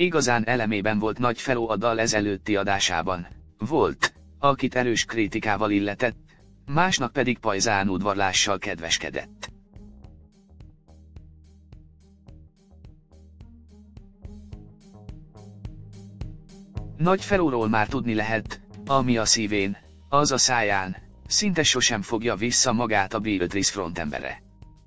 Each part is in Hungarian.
igazán elemében volt Nagyferó a dal ezelőtti adásában. Volt, akit erős kritikával illetett, másnak pedig pajzán udvarlással kedveskedett. Nagyferóról már tudni lehet, ami a szívén, az a száján, szinte sosem fogja vissza magát a Beatles frontembere.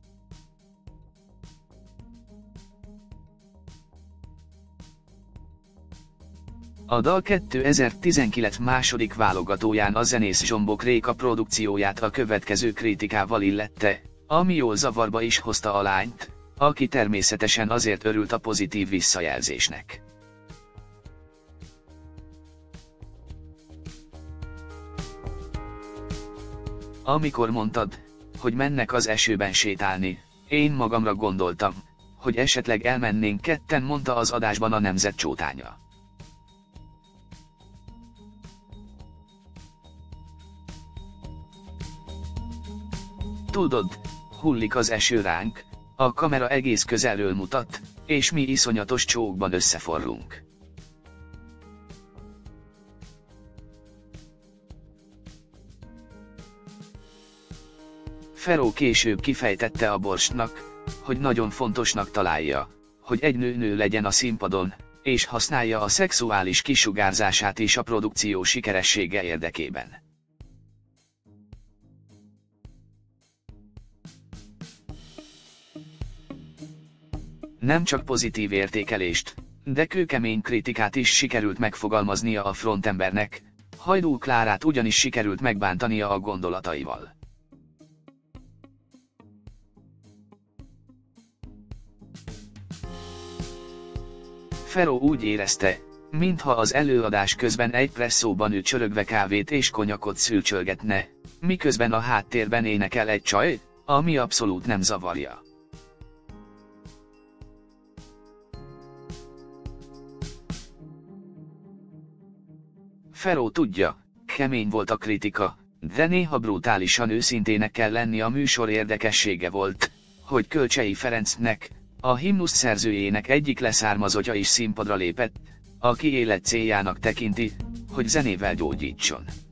A dal 2019 második válogatóján a zenész Zsombok Réka produkcióját a következő kritikával illette, ami jól zavarba is hozta a lányt, aki természetesen azért örült a pozitív visszajelzésnek. Amikor mondtad, hogy mennek az esőben sétálni, én magamra gondoltam, hogy esetleg elmennénk ketten, mondta az adásban a Nemzet csótánya. Tudod, hullik az eső ránk, a kamera egész közelről mutat, és mi iszonyatos csókban összeforrunk. Feró később kifejtette a Borsnak, hogy nagyon fontosnak találja, hogy egy nő legyen a színpadon, és használja a szexuális kisugárzását is a produkció sikeressége érdekében. Nem csak pozitív értékelést, de kőkemény kritikát is sikerült megfogalmaznia a frontembernek, Hajdú Klárát ugyanis sikerült megbántania a gondolataival. Feró úgy érezte, mintha az előadás közben egy presszóban ő csörögve kávét és konyakot szülcsölgetne, miközben a háttérben énekel egy csaj, ami abszolút nem zavarja. Feró tudja, kemény volt a kritika, de néha brutálisan őszintének kell lenni. A műsor érdekessége volt, hogy Kölcsey Ferencnek, a himnusz szerzőjének egyik leszármazottja is színpadra lépett, aki élet céljának tekinti, hogy zenével gyógyítson.